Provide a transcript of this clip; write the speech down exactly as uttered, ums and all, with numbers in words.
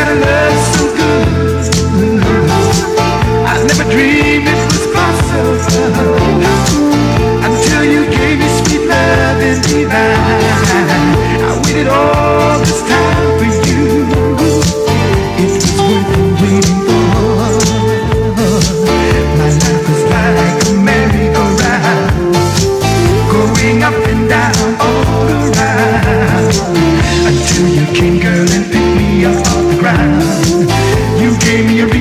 got a love so good. I never dreamed it was possible until you gave me sweet love and divine. I waited all this time for you. It was worth waiting for. My life was like a merry-go-round, going up and down all around, until you came, girl, and picked me up off the ground. You gave me a